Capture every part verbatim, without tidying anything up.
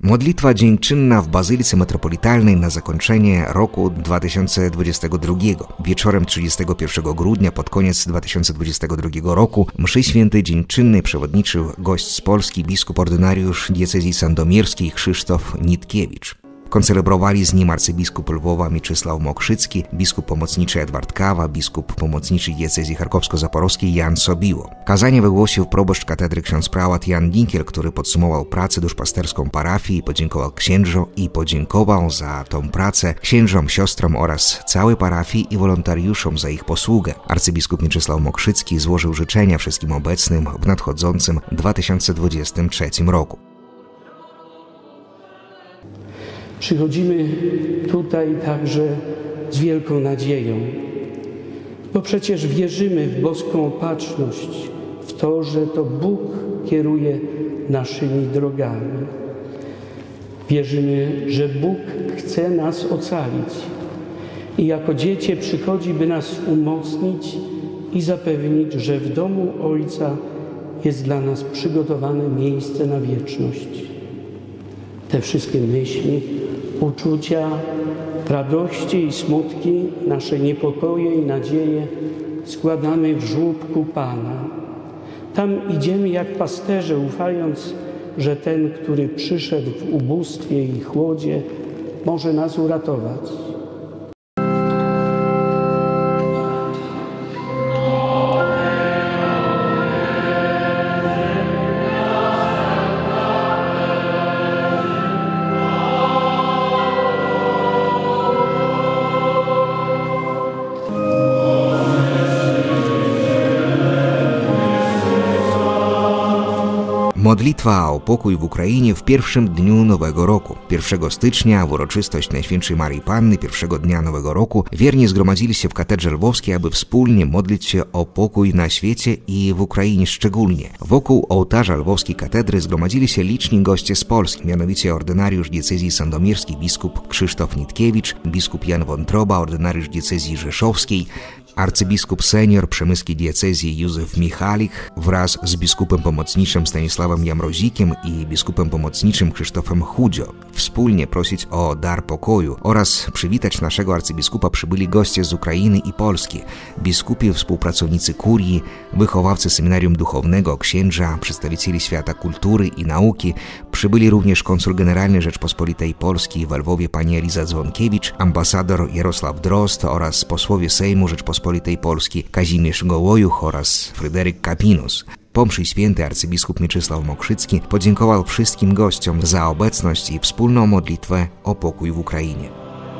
Modlitwa dziękczynna w Bazylice Metropolitalnej na zakończenie roku dwa tysiące dwudziestego drugiego. Wieczorem trzydziestego pierwszego grudnia pod koniec dwa tysiące dwudziestego drugiego roku mszy świętej dziękczynnej przewodniczył gość z Polski, biskup ordynariusz diecezji sandomierskiej Krzysztof Nitkiewicz. Koncelebrowali z nim arcybiskup Lwowa Mieczysław Mokrzycki, biskup pomocniczy Edward Kawa, biskup pomocniczy diecezji charkowsko-zaporowskiej Jan Sobiło. Kazanie wygłosił proboszcz katedry ksiądz prałat Jan Dinkiel, który podsumował pracę duszpasterską parafii i podziękował księżom i podziękował za tą pracę księżom, siostrom oraz całej parafii i wolontariuszom za ich posługę. Arcybiskup Mieczysław Mokrzycki złożył życzenia wszystkim obecnym w nadchodzącym dwa tysiące dwudziestym trzecim roku. Przychodzimy tutaj także z wielką nadzieją, bo przecież wierzymy w boską opatrzność, w to, że to Bóg kieruje naszymi drogami. Wierzymy, że Bóg chce nas ocalić i jako dziecię przychodzi, by nas umocnić i zapewnić, że w domu Ojca jest dla nas przygotowane miejsce na wieczność. Te wszystkie myśli, uczucia, radości i smutki, nasze niepokoje i nadzieje składamy w żłóbku Pana. Tam idziemy jak pasterze, ufając, że ten, który przyszedł w ubóstwie i chłodzie, może nas uratować. Modlitwa o pokój w Ukrainie w pierwszym dniu Nowego Roku. pierwszego stycznia w uroczystość Najświętszej Maryi Panny, pierwszego dnia Nowego Roku, wierni zgromadzili się w katedrze lwowskiej, aby wspólnie modlić się o pokój na świecie i w Ukrainie szczególnie. Wokół ołtarza lwowskiej katedry zgromadzili się liczni goście z Polski, mianowicie ordynariusz diecezji sandomierskiej biskup Krzysztof Nitkiewicz, biskup Jan Wątroba, ordynariusz diecezji rzeszowskiej, arcybiskup senior przemyskiej diecezji Józef Michalik wraz z biskupem pomocniczym Stanisławem Jamrozikiem i biskupem pomocniczym Krzysztofem Chudzio. Wspólnie prosić o dar pokoju oraz przywitać naszego arcybiskupa przybyli goście z Ukrainy i Polski, biskupi, współpracownicy kurii, wychowawcy seminarium duchownego, księża, przedstawicieli świata kultury i nauki. Przybyli również konsul generalny Rzeczpospolitej Polskiej w Lwowie pani Eliza Dzwonkiewicz, ambasador Jarosław Drozd oraz posłowie Sejmu Rzeczpospolitej Polskiej Kazimierz Gołojuch oraz Fryderyk Kapinus. Po mszy świętej arcybiskup Mieczysław Mokrzycki podziękował wszystkim gościom za obecność i wspólną modlitwę o pokój w Ukrainie.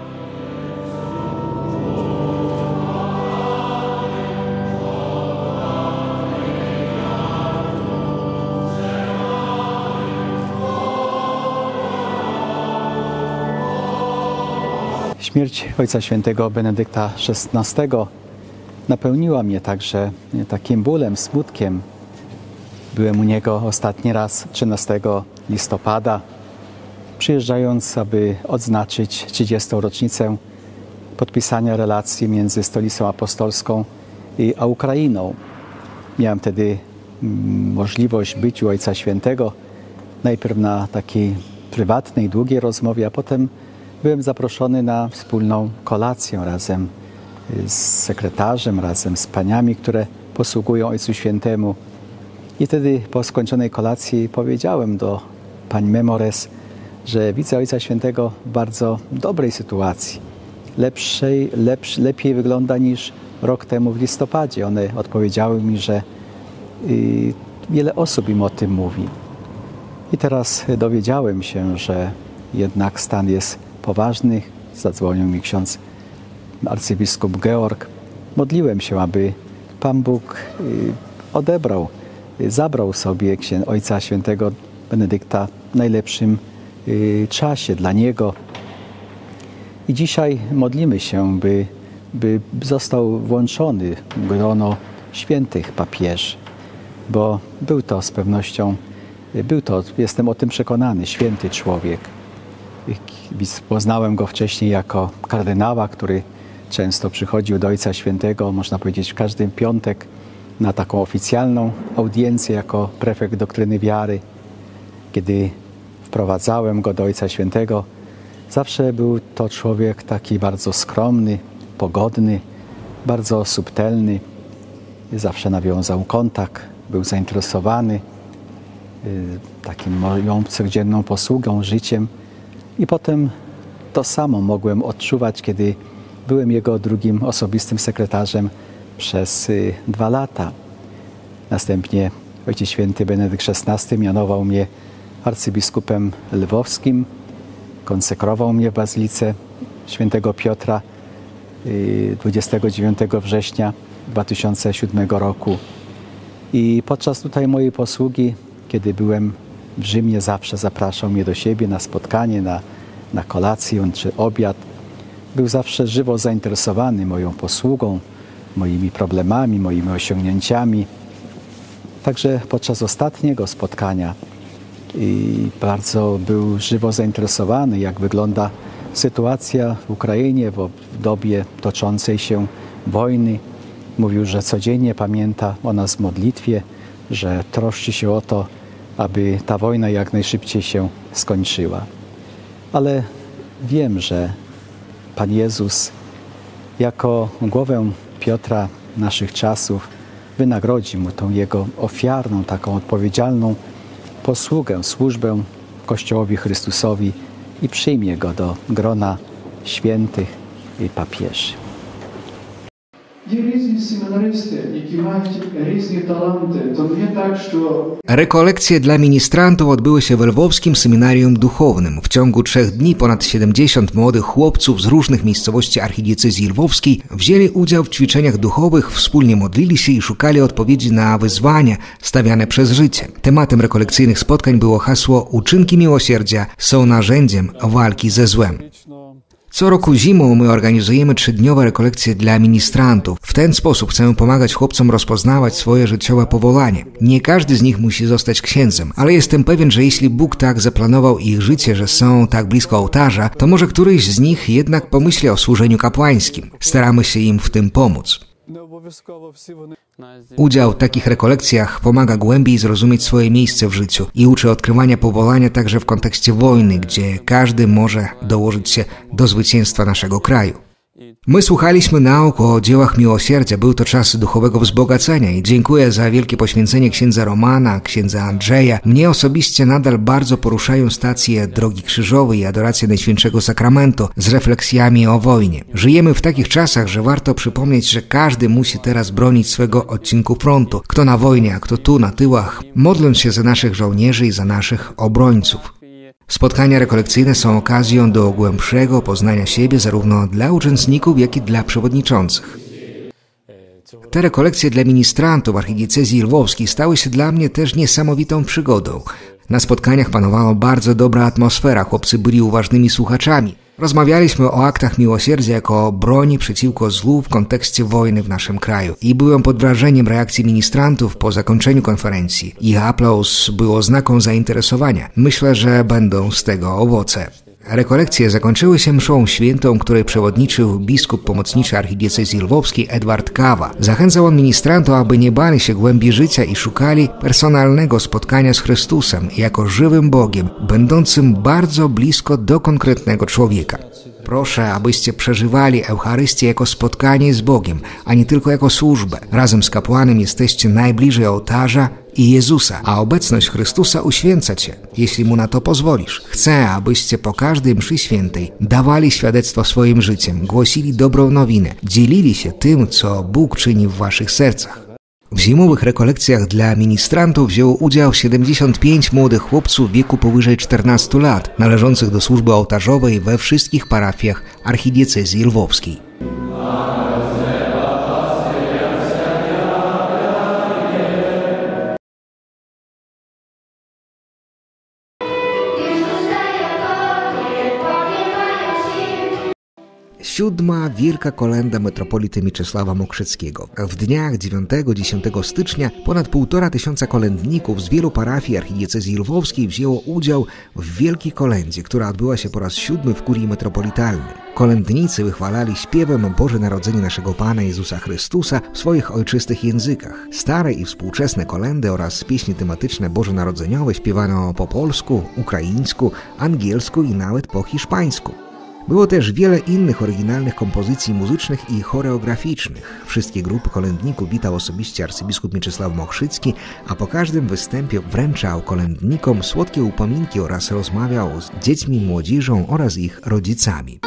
Śmierć Ojca Świętego Benedykta szesnastego napełniła mnie także takim bólem, smutkiem. Byłem u niego ostatni raz trzynastego listopada, przyjeżdżając, aby odznaczyć trzydziestą rocznicę podpisania relacji między Stolicą Apostolską a Ukrainą. Miałem wtedy możliwość być u Ojca Świętego, najpierw na takiej prywatnej, długiej rozmowie, a potem byłem zaproszony na wspólną kolację razem z sekretarzem, razem z paniami, które posługują Ojcu Świętemu. I wtedy po skończonej kolacji powiedziałem do pań Memores, że widzę Ojca Świętego w bardzo dobrej sytuacji. Lepszej, lepsz, lepiej wygląda niż rok temu w listopadzie. One odpowiedziały mi, że y, wiele osób im o tym mówi. I teraz dowiedziałem się, że jednak stan jest poważny. Zadzwonił mi ksiądz arcybiskup Georg. Modliłem się, aby Pan Bóg y, odebrał, y, zabrał sobie księ, Ojca Świętego Benedykta w najlepszym y, czasie dla Niego. I dzisiaj modlimy się, by, by został włączony w grono świętych papieży, bo był to z pewnością, był to, jestem o tym przekonany, święty człowiek. Poznałem go wcześniej jako kardynała, który często przychodził do Ojca Świętego, można powiedzieć w każdy piątek, na taką oficjalną audiencję jako prefekt doktryny wiary. Kiedy wprowadzałem go do Ojca Świętego, zawsze był to człowiek taki bardzo skromny, pogodny, bardzo subtelny. Zawsze nawiązał kontakt, był zainteresowany takim moją codzienną posługą, życiem. I potem to samo mogłem odczuwać, kiedy byłem jego drugim osobistym sekretarzem przez dwa lata. Następnie Ojciec Święty Benedykt szesnasty mianował mnie arcybiskupem lwowskim, konsekrował mnie w Bazylice Świętego Piotra dwudziestego dziewiątego września dwa tysiące siódmego roku. I podczas tutaj mojej posługi, kiedy byłem w Rzymie, zawsze zapraszał mnie do siebie na spotkanie, na, na kolację czy obiad. Był zawsze żywo zainteresowany moją posługą, moimi problemami, moimi osiągnięciami. Także podczas ostatniego spotkania i bardzo był żywo zainteresowany, jak wygląda sytuacja w Ukrainie w dobie toczącej się wojny. Mówił, że codziennie pamięta o nas w modlitwie, że troszczy się o to, aby ta wojna jak najszybciej się skończyła. Ale wiem, że Pan Jezus jako głowę Piotra naszych czasów wynagrodzi mu tą jego ofiarną, taką odpowiedzialną posługę, służbę Kościołowi Chrystusowi i przyjmie go do grona świętych i papieży. Є різні семінаристи, які мають різні таланти. То не так, що Rekolekcje dla ministrantów odbyły się w Lwowskim Seminarium Duchownym. W ciągu trzech dni ponad siedemdziesiąt młodych chłopców z różnych miejscowości archidiecezji lwowskiej wzięli udział w ćwiczeniach duchowych, wspólnie modlili się i szukali odpowiedzi na wyzwania stawiane przez życie. Tematem rekolekcyjnych spotkań było hasło „Uczynki miłosierdzia są narzędziem walki ze złem”. Co roku zimą my organizujemy trzydniowe rekolekcje dla ministrantów. W ten sposób chcemy pomagać chłopcom rozpoznawać swoje życiowe powołanie. Nie każdy z nich musi zostać księdzem, ale jestem pewien, że jeśli Bóg tak zaplanował ich życie, że są tak blisko ołtarza, to może któryś z nich jednak pomyśli o służeniu kapłańskim. Staramy się im w tym pomóc. Udział w takich rekolekcjach pomaga głębiej zrozumieć swoje miejsce w życiu i uczy odkrywania powołania także w kontekście wojny, gdzie każdy może dołożyć się do zwycięstwa naszego kraju. My słuchaliśmy nauk o dziełach miłosierdzia, był to czas duchowego wzbogacenia i dziękuję za wielkie poświęcenie księdza Romana, księdza Andrzeja. Mnie osobiście nadal bardzo poruszają stacje Drogi Krzyżowej i adorację Najświętszego Sakramentu z refleksjami o wojnie. Żyjemy w takich czasach, że warto przypomnieć, że każdy musi teraz bronić swego odcinku frontu. Kto na wojnie, a kto tu na tyłach, modląc się za naszych żołnierzy i za naszych obrońców. Spotkania rekolekcyjne są okazją do głębszego poznania siebie zarówno dla uczestników, jak i dla przewodniczących. Te rekolekcje dla ministrantów archidiecezji lwowskiej stały się dla mnie też niesamowitą przygodą. Na spotkaniach panowała bardzo dobra atmosfera, chłopcy byli uważnymi słuchaczami. Rozmawialiśmy o aktach miłosierdzia jako o broni przeciwko złu w kontekście wojny w naszym kraju. I byłem pod wrażeniem reakcji ministrantów po zakończeniu konferencji. Ich aplauz był oznaką zainteresowania. Myślę, że będą z tego owoce. Rekolekcje zakończyły się mszą świętą, której przewodniczył biskup pomocniczy archidiecezji lwowskiej Edward Kawa. Zachęcał on ministrantów, aby nie bali się głębi życia i szukali personalnego spotkania z Chrystusem jako żywym Bogiem, będącym bardzo blisko do konkretnego człowieka. Proszę, abyście przeżywali Eucharystię jako spotkanie z Bogiem, a nie tylko jako służbę. Razem z kapłanem jesteście najbliżej ołtarza i Jezusa, a obecność Chrystusa uświęca cię, jeśli Mu na to pozwolisz. Chcę, abyście po każdej mszy świętej dawali świadectwo swoim życiem, głosili dobrą nowinę, dzielili się tym, co Bóg czyni w waszych sercach. W zimowych rekolekcjach dla ministrantów wzięło udział siedemdziesiąt pięć młodych chłopców w wieku powyżej czternastu lat, należących do służby ołtarzowej we wszystkich parafiach archidiecezji lwowskiej. Siódma wielka kolenda metropolity Mieczysława Mokrzyckiego. W dniach dziewiątego do dziesiątego stycznia ponad półtora tysiąca kolędników z wielu parafii archidiecezji lwowskiej wzięło udział w wielkiej kolędzie, która odbyła się po raz siódmy w kurii metropolitalnej. Kolędnicy wychwalali śpiewem Boże Narodzenie naszego Pana Jezusa Chrystusa w swoich ojczystych językach. Stare i współczesne kolendy oraz pieśni tematyczne bożonarodzeniowe śpiewano po polsku, ukraińsku, angielsku i nawet po hiszpańsku. Było też wiele innych oryginalnych kompozycji muzycznych i choreograficznych. Wszystkie grupy kolędników witał osobiście arcybiskup Mieczysław Mokrzycki, a po każdym występie wręczał kolędnikom słodkie upominki oraz rozmawiał z dziećmi, młodzieżą oraz ich rodzicami.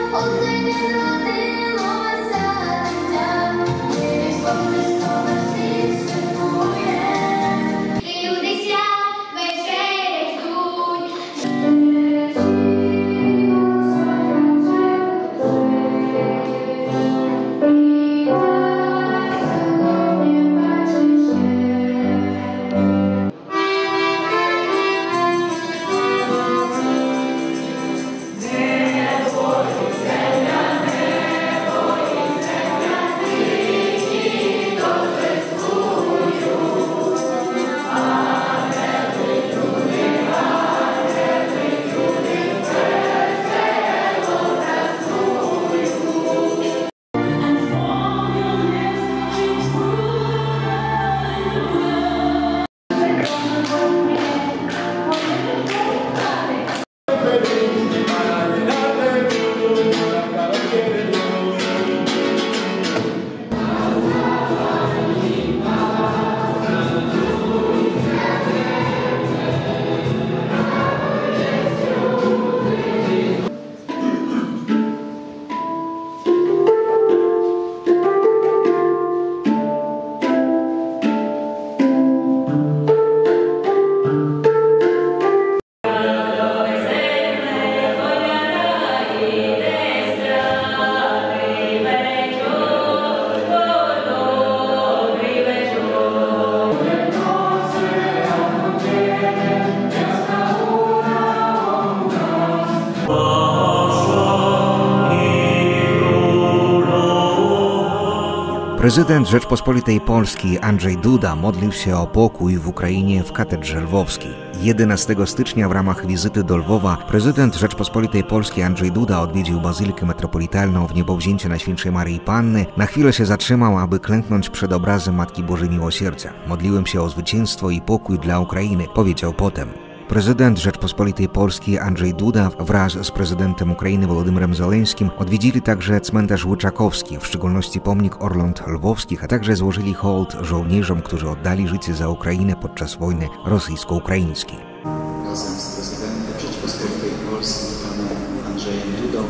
Prezydent Rzeczpospolitej Polskiej Andrzej Duda modlił się o pokój w Ukrainie w katedrze lwowskiej. jedenastego stycznia w ramach wizyty do Lwowa prezydent Rzeczpospolitej Polskiej Andrzej Duda odwiedził Bazylikę Metropolitalną w Niebowzięcie Najświętszej Maryi Panny. Na chwilę się zatrzymał, aby klęknąć przed obrazem Matki Bożej Miłosierdzia. Modliłem się o zwycięstwo i pokój dla Ukrainy, powiedział potem. Prezydent Rzeczpospolitej Polskiej Andrzej Duda wraz z prezydentem Ukrainy Wolodymyrem Zeleńskim odwiedzili także cmentarz Łyczakowski, w szczególności pomnik Orląt Lwowskich, a także złożyli hołd żołnierzom, którzy oddali życie za Ukrainę podczas wojny rosyjsko-ukraińskiej. Razem z prezydentem Rzeczpospolitej Polskiej panem Andrzejem Dudą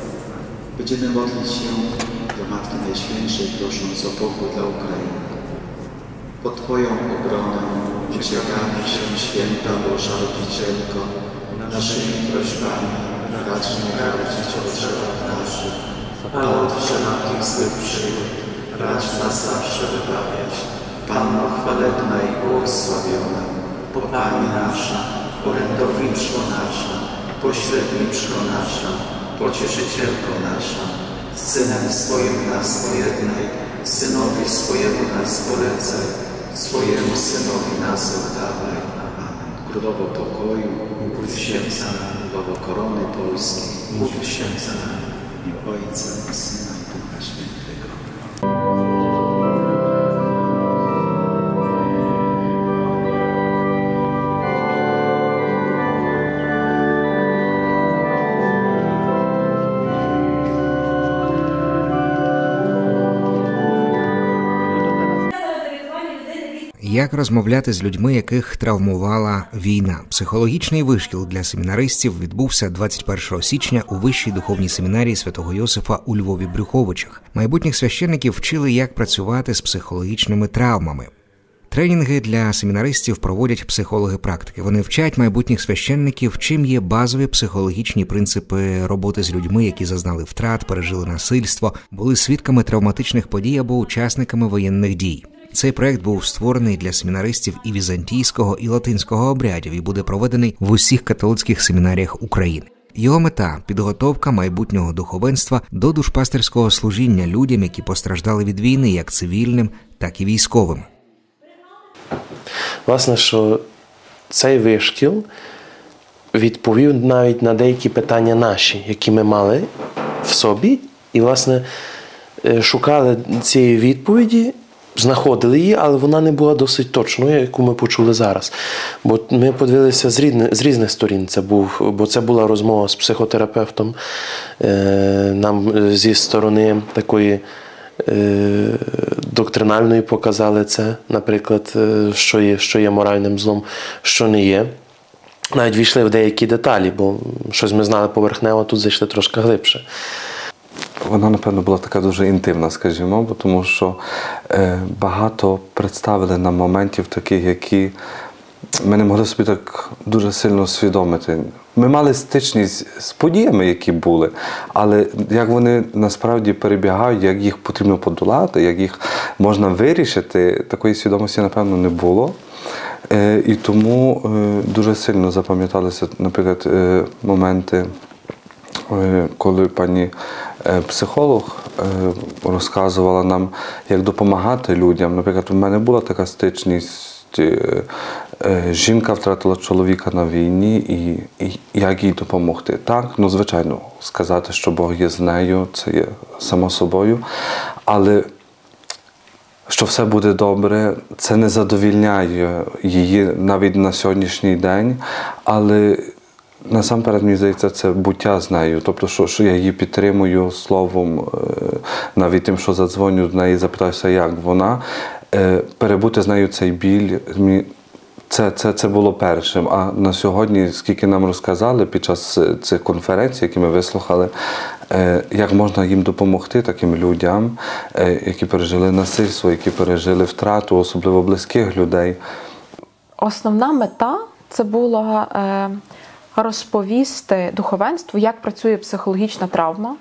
będziemy modlić się do Matki Najświętszej, prosząc o pokój dla Ukrainy. Pod Twoją obronę wyciągamy się, Święta Boża Rodzicielko, naszymi prośbami racz nie gardzić o grzechach naszych, a od wszelakich złych przygód racz nas zawsze wybawiać. Panno chwalebna i błogosławiona, Pani nasza, orędowniczko nasza, pośredniczko nasza, pocieszycielko nasza, z Synem swoim nas pojednaj, Synowi swojemu nas polecaj, swojemu Synowi nas oddawaj. Amen. Królowo pokoju, módl się za nami. Królowo korony polskiej, módl się za nami. W imię Ojca i Syna i Ducha Świętego. Як розмовляти з людьми, яких травмувала війна? Психологічний вишкіл для семінаристів відбувся двадцять першого січня у Вищій духовній семінарії Святого Йосифа у Львові-Брюховичах. Майбутніх священників вчили, як працювати з психологічними травмами. Тренінги для семінаристів проводять психологи-практики. Вони вчать майбутніх священників, чим є базові психологічні принципи роботи з людьми, які зазнали втрат, пережили насильство, були свідками травматичних подій або учасниками воєнних дій. Цей проект був створений для семінаристів і візантійського, і латинського обрядів і буде проведений в усіх католицьких семінаріях України. Його мета – підготовка майбутнього духовенства до душпастерського служіння людям, які постраждали від війни, як цивільним, так і військовим. Власне, що цей вишкіл відповів навіть на деякі питання наші, які ми мали в собі, і, власне, шукали цієї відповіді, знаходили її, але вона не була досить точною, яку ми почули зараз. Бо ми подивилися з різних, з різних сторін. Це був, бо це була розмова з психотерапевтом. Нам зі сторони такої доктринальної показали це, наприклад, що є, що є моральним злом, що не є. Навіть війшли в деякі деталі, бо щось ми знали поверхнево, тут зайшли трошки глибше. Вона, напевно, була така дуже інтимна, скажімо, бо тому що е, багато представили нам моментів таких, які ми не могли собі так дуже сильно усвідомити. Ми мали стичність з подіями, які були, але як вони насправді перебігають, як їх потрібно подолати, як їх можна вирішити, такої свідомості, напевно, не було. Е, і тому е, дуже сильно запам'яталися, наприклад, е, моменти, е, коли пані е, психолог е, розказувала нам, як допомагати людям. Наприклад, у мене була така стичність. Жінка втратила чоловіка на війні, і, і як їй допомогти. Так, ну, звичайно, сказати, що Бог є з нею, це є само собою, але що все буде добре, це не задовільняє її навіть на сьогоднішній день, але насамперед, мені здається, це буття з нею. Тобто, що, що я її підтримую словом, навіть тим, що задзвоню до неї, запитаюся, як вона. Перебути з нею цей біль, це, це, це було першим. А на сьогодні, скільки нам розказали під час цих конференцій, які ми вислухали, як можна їм допомогти, таким людям, які пережили насильство, які пережили втрату, особливо близьких людей. Основна мета – це була розповісти духовенству, як працює психологічна травма,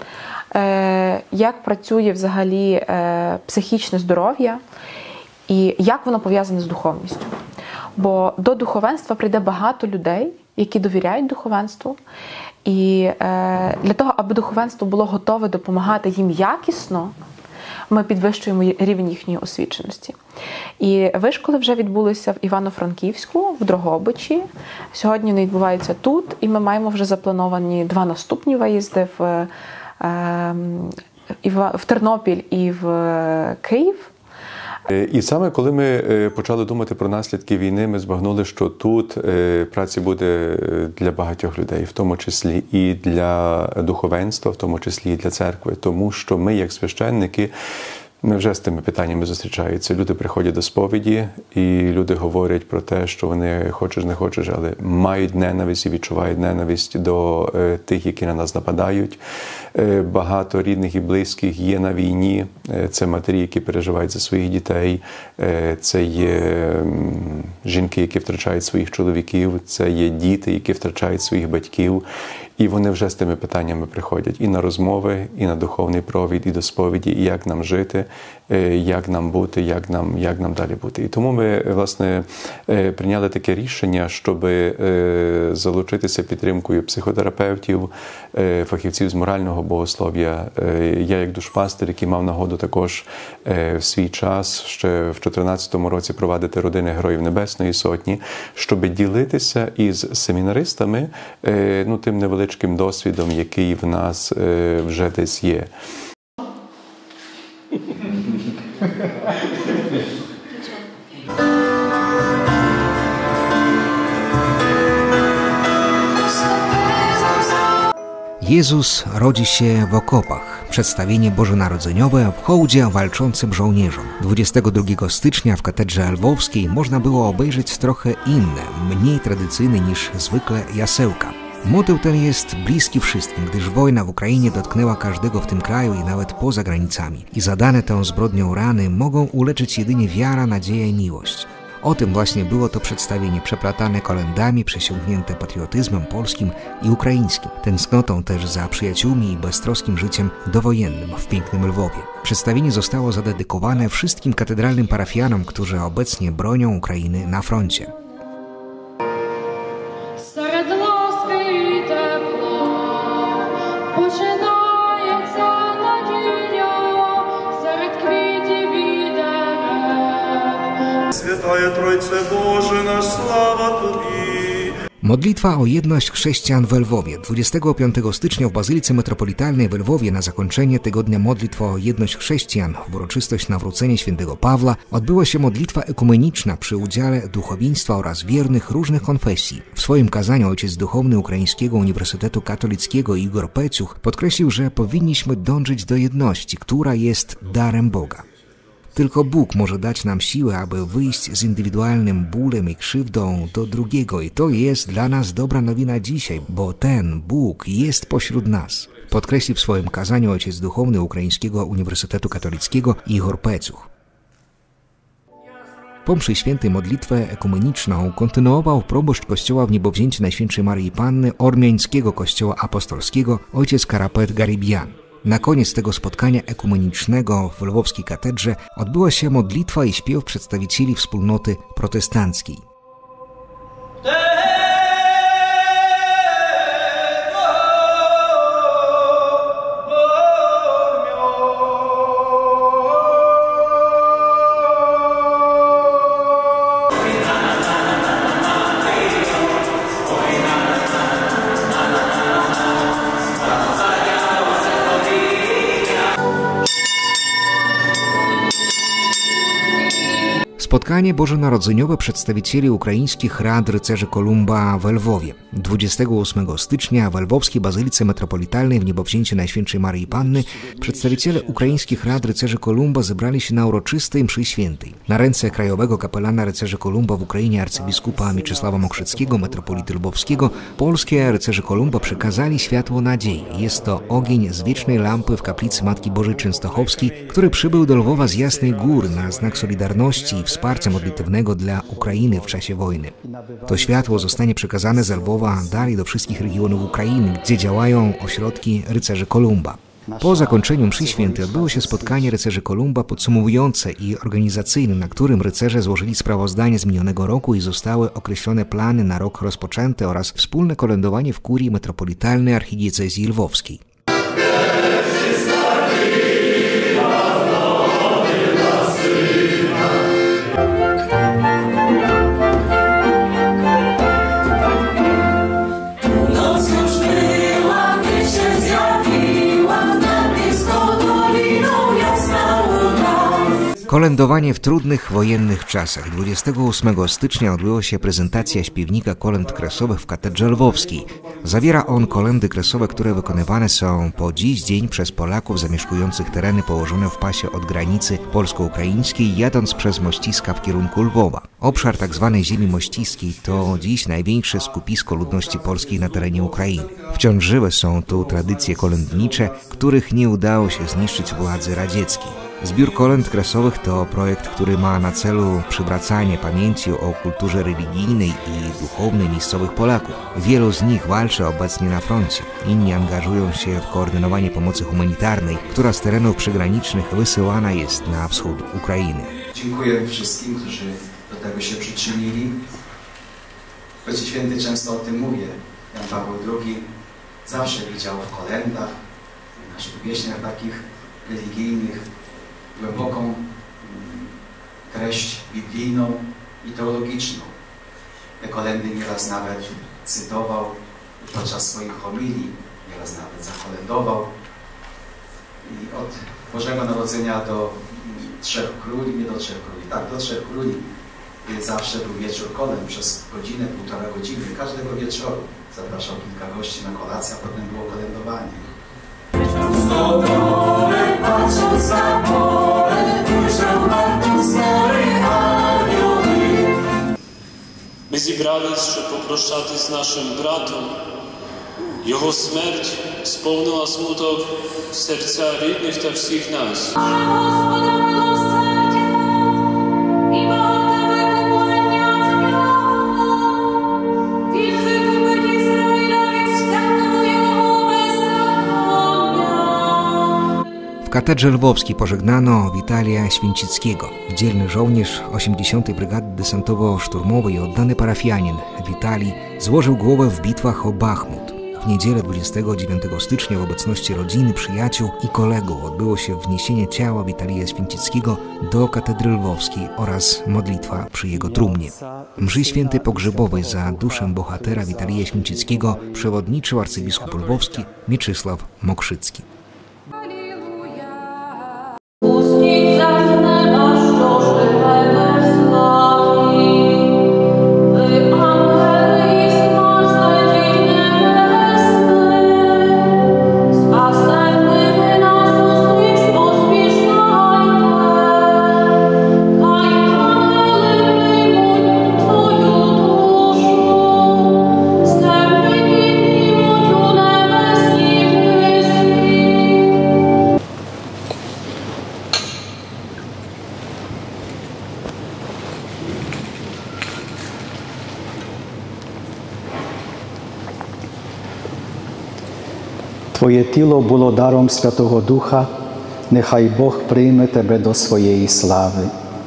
як працює взагалі психічне здоров'я і як воно пов'язане з духовністю. Бо до духовенства прийде багато людей, які довіряють духовенству. І для того, аби духовенство було готове допомагати їм якісно, ми підвищуємо рівень їхньої освіченості. І вишколи вже відбулися в Івано-Франківську, в Дрогобичі. Сьогодні вони відбуваються тут, і ми маємо вже заплановані два наступні виїзди в в Тернопіль і в Київ. І саме коли ми почали думати про наслідки війни, ми збагнули, що тут праці буде для багатьох людей, в тому числі і для духовенства, в тому числі і для церкви. Тому що ми, як священники, ми вже з тими питаннями зустрічаються. Люди приходять до сповіді, і люди говорять про те, що вони хочеш, не хочеш, але мають ненависть і відчувають ненависть до е, тих, які на нас нападають. Е, багато рідних і близьких є на війні. Е, це матері, які переживають за своїх дітей. Е, це є е, жінки, які втрачають своїх чоловіків. Це є діти, які втрачають своїх батьків. І вони вже з тими питаннями приходять і на розмови, і на духовний провід, і до сповіді, і як нам жити, як нам бути, як нам, як нам далі бути. І тому ми, власне, прийняли таке рішення, щоб залучитися підтримкою психотерапевтів, фахівців з морального богослов'я. Я, як душпастер, який мав нагоду також в свій час, ще в дві тисячі чотирнадцятому році провадити родини Героїв Небесної Сотні, щоб ділитися із семінаристами, ну, тим невеличким досвідом, який в нас вже десь є. Jezus rodzi się w okopach. Przedstawienie bożonarodzeniowe w hołdzie walczącym żołnierzom. dwudziestego drugiego stycznia w katedrze lwowskiej można było obejrzeć trochę inne, mniej tradycyjne niż zwykle jasełka. Motyw ten jest bliski wszystkim, gdyż wojna w Ukrainie dotknęła każdego w tym kraju i nawet poza granicami. I zadane tą zbrodnią rany mogą uleczyć jedynie wiara, nadzieja i miłość. O tym właśnie było to przedstawienie, przeplatane kolędami, przesiąknięte patriotyzmem polskim i ukraińskim, tęsknotą też za przyjaciółmi i beztroskim życiem dowojennym w pięknym Lwowie. Przedstawienie zostało zadedykowane wszystkim katedralnym parafianom, którzy obecnie bronią Ukrainy na froncie. Серед ласки і тепла Пресвятая Тройце Боже наш, слава Тобі. Modlitwa o jedność chrześcijan w Lwowie. dwudziestego piątego stycznia w Bazylice Metropolitalnej w Lwowie na zakończenie tygodnia modlitwa o jedność chrześcijan w uroczystość nawrócenia świętego Pawła odbyła się modlitwa ekumeniczna przy udziale duchowieństwa oraz wiernych różnych konfesji. W swoim kazaniu ojciec duchowny Ukraińskiego Uniwersytetu Katolickiego Igor Peciuch podkreślił, że powinniśmy dążyć do jedności, która jest darem Boga. Tylko Bóg może dać nam siłę, aby wyjść z indywidualnym bólem i krzywdą do drugiego i to jest dla nas dobra nowina dzisiaj, bo ten Bóg jest pośród nas. Podkreślił w swoim kazaniu ojciec duchowny Ukraińskiego Uniwersytetu Katolickiego Igor Peciuch. Po mszy świętej modlitwę ekumeniczną kontynuował proboszcz kościoła w Niebowzięciu Najświętszej Maryi Panny Ormiańskiego Kościoła Apostolskiego ojciec Karapet Garibian. Na koniec tego spotkania ekumenicznego w lwowskiej katedrze odbyła się modlitwa i śpiew przedstawicieli wspólnoty protestanckiej. Spotkanie bożonarodzeniowe przedstawicieli ukraińskich rad rycerzy Kolumba w Lwowie. dwudziestego ósmego stycznia w Lwowskiej Bazylice Metropolitalnej w Niebowzięciu Najświętszej Maryi Panny przedstawiciele ukraińskich rad rycerzy Kolumba zebrali się na uroczystej mszy świętej. Na ręce krajowego kapelana rycerzy Kolumba w Ukrainie arcybiskupa Mieczysława Mokrzyckiego, metropolity lwowskiego, polskie rycerze Kolumba przekazali światło nadziei. Jest to ogień z wiecznej lampy w kaplicy Matki Bożej Częstochowskiej, który przybył do Lwowa z Jasnej Góry na znak solidarności i wsparcia modlitewnego dla Ukrainy w czasie wojny. To światło zostanie przekazane z Lwowa dalej do wszystkich regionów Ukrainy, gdzie działają ośrodki rycerzy Kolumba. Po zakończeniu mszy świętej odbyło się spotkanie rycerzy Kolumba podsumowujące i organizacyjne, na którym rycerze złożyli sprawozdanie z minionego roku i zostały określone plany na rok rozpoczęty oraz wspólne kolędowanie w kurii metropolitalnej archidiecezji lwowskiej. Kolędowanie w trudnych wojennych czasach. dwudziestego ósmego stycznia odbyła się prezentacja śpiewnika kolęd kresowych w katedrze lwowskiej. Zawiera on kolędy kresowe, które wykonywane są po dziś dzień przez Polaków zamieszkujących tereny położone w pasie od granicy polsko-ukraińskiej, jadąc przez Mościska w kierunku Lwowa. Obszar tzw. ziemi mościskiej to dziś największe skupisko ludności polskiej na terenie Ukrainy. Wciąż żywe są tu tradycje kolędnicze, których nie udało się zniszczyć władzy radzieckiej. Zbiór kolęd kresowych to projekt, który ma na celu przywracanie pamięci o kulturze religijnej i duchownej miejscowych Polaków. Wielu z nich walczy obecnie na froncie. Inni angażują się w koordynowanie pomocy humanitarnej, która z terenów przygranicznych wysyłana jest na wschód Ukrainy. Dziękuję wszystkim, którzy do tego się przyczynili. Ojciec Święty często o tym mówię. Jan Paweł drugi zawsze widział w kolędach, w naszych pieśniach takich religijnych, głęboką treść biblijną i teologiczną. Te kolendy nieraz nawet cytował podczas swoich homilii, nieraz nawet zakolendował. I od Bożego Narodzenia do Trzech Króli, nie do Trzech Króli, tak, do Trzech Króli zawsze był wieczór kolęd przez godzinę, półtora godziny. Każdego wieczoru zapraszał kilka gości na kolację, a potem było kolędowanie. Ми зібрались, щоб попрощатись з нашим братом. Його смерть сповнила смуток серця рідних та всіх нас. W katedrze lwowskiej pożegnano Witalia Święcickiego, dzielny żołnierz osiemdziesiątej Brygady Desantowo-Szturmowej i oddany parafianin. Witali złożył głowę w bitwach o Bachmut. W niedzielę dwudziestego dziewiątego stycznia w obecności rodziny, przyjaciół i kolegów odbyło się wniesienie ciała Witalija Święcickiego do katedry lwowskiej oraz modlitwa przy jego trumnie. Mszy świętej pogrzebowej za duszę bohatera Witalija Święcickiego przewodniczył arcybiskup lwowski Mieczysław Mokrzycki. Твоє тіло було даром Святого Духа, нехай Бог прийме тебе до своєї слави.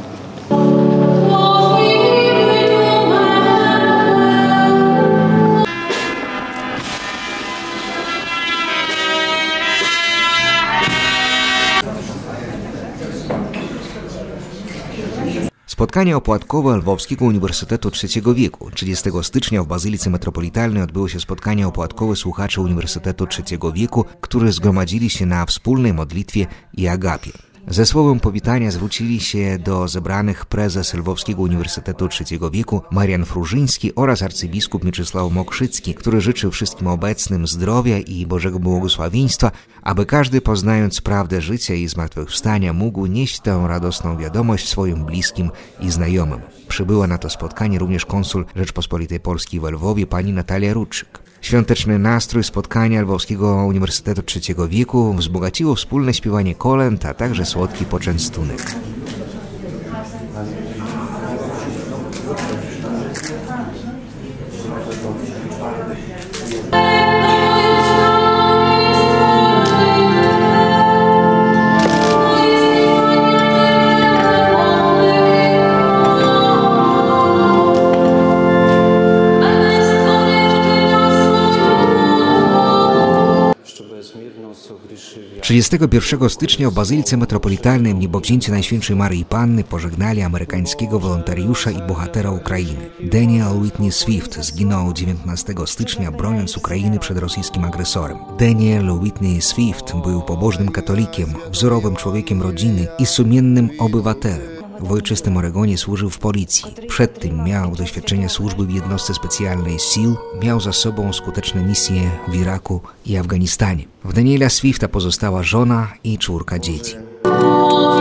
Spotkanie opłatkowe Lwowskiego Uniwersytetu trzeciego wieku. trzydziestego stycznia w Bazylice Metropolitalnej odbyło się spotkanie opłatkowe słuchaczy Uniwersytetu trzeciego wieku, którzy zgromadzili się na wspólnej modlitwie i agapie. Ze słowem powitania zwrócili się do zebranych prezes Lwowskiego Uniwersytetu trzeciego wieku Marian Frużyński oraz arcybiskup Mieczysław Mokrzycki, który życzył wszystkim obecnym zdrowia i Bożego błogosławieństwa, aby każdy, poznając prawdę życia i zmartwychwstania, mógł nieść tę radosną wiadomość swoim bliskim i znajomym. Przybyła na to spotkanie również konsul Rzeczpospolitej Polskiej w Lwowie pani Natalia Rudczyk. Świąteczny nastrój spotkania Lwowskiego Uniwersytetu trzeciego wieku wzbogaciło wspólne śpiewanie kolęd, a także słodki poczęstunek. trzydziestego pierwszego stycznia w Bazylice Metropolitalnej w niebowzięcie Najświętszej Maryi Panny pożegnali amerykańskiego wolontariusza i bohatera Ukrainy. Daniel Whitney Swift zginął dziewiętnastego stycznia, broniąc Ukrainy przed rosyjskim agresorem. Daniel Whitney Swift był pobożnym katolikiem, wzorowym człowiekiem rodziny i sumiennym obywatelem. W ojczystym Oregonie służył w policji. Przed tym miał doświadczenie służby w jednostce specjalnej sił, miał za sobą skuteczne misje w Iraku i Afganistanie. W Daniela Swifta pozostała żona i czwórka dzieci.